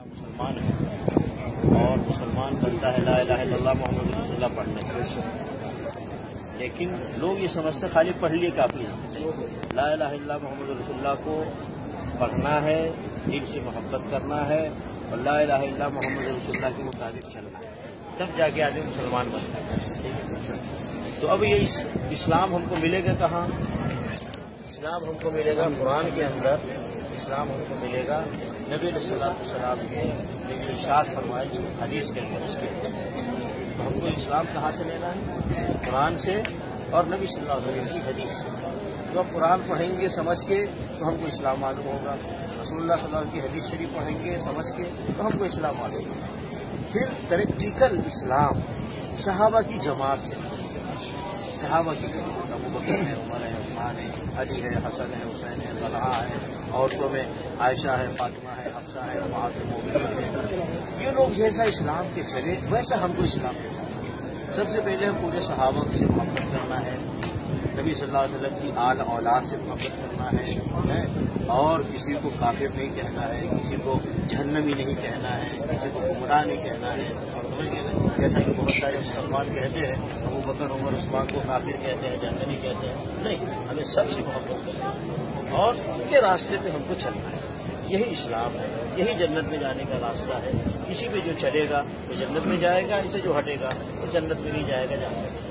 مسلمان ہے اور مسلمان بنتا ہے لا الہ الا اللہ محمد رسول اللہ پڑھنے سے، لیکن لوگ یہ سمجھتے خالی پڑھ لیے کافی ہے۔ لا الہ الا اللہ محمد رسول اللہ کو پڑھنا ہے، دل سے محبت کرنا ہے اور لا الہ الا اللہ محمد رسول اللہ کے مطابق چلنا ہے، تب جا کے آدمی مسلمان بنتا ہے۔ تو اب یہ اسلام ہم کو ملے گا کہاں؟ اسلام ہم کو ملے گا قرآن کے اندر، اسلام ہم کو ملے گا نبی علیہ السلام کے ارشاد فرمائے اس کو حدیث کے اندر اس کے تو ہم کو اسلام کہاں سے لینا ہے؟ قرآن سے اور نبی صلی اللہ علیہ وسلم کی حدیث سے۔ تو اب قرآن پڑھیں گے سمجھ کے تو ہم کو اسلام معلوم ہوگا، رسول اللہ صلی اللہ علیہ وسلم کی حدیث شریف پڑھیں گے سمجھ کے تو ہم کو اسلام معلوم ہوگا۔ پھر پریکٹیکل اسلام صحابہ کی جماعت سے، صحابہ کی جماعت ابو بکر ہے، عمر ہے، عثمان ہے، علی ہے، حسن ہے، حسین ہے، طلحہ ہے، عورتوں میں عائشہ ہے، فاطمہ ہے، حفصہ ہے، امہات المومنین ہے، یہ لوگ جیسا اسلام کے چلے ویسا ہم کو اسلام کے چلے۔ سب سے پہلے ہم پورے صحابہ سے محبت کرنا ہے، نبی صلی اللہ علیہ وسلم کی آل اولاد سے محبت کرنا ہے اور کسی کو کافر نہیں کہنا ہے، کسی کو جہنمی نہیں کہنا ہے، کسی کو گمراہ نہیں کہنا ہے، جیسا کہ بہت سارے مسلمان کہتے ہیں ابو بکر عمر عثمان کو کافر کہتے ہیں، جہنمی کہتے ہیں، نہیں، ہمیں سب سے محبت کرنا ہے اور ان کے راستے پہ ہم کو چلنا ہے۔ یہی اسلام ہے، یہی جنت میں جانے کا راستہ ہے۔ اسی پہ جو چلے گا وہ جنت میں جائے گا، اسے جو ہٹے گا وہ جنت میں نہیں جائے گا، جانے گا۔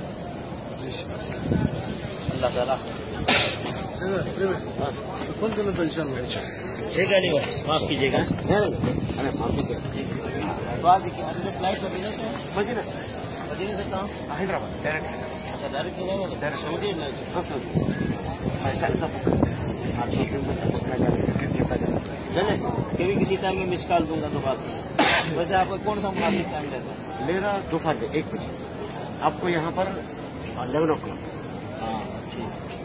اللہ تعالیٰ ٹھیک ہے، نہیں بس معاف کیجیے گا۔ فلائٹ مدینہ سے کہاں؟ حیدرآباد ڈائریکٹ سعودی چلے کبھی کسی ٹائم میں مس کال دوں گا تو بات۔ ویسے آپ کا کون سا مناسب ٹائم رہتا ہے؟ میرا دوپہر 1 بجے، آپ کو یہاں پر 11 o'clock۔ ہاں ٹھیک۔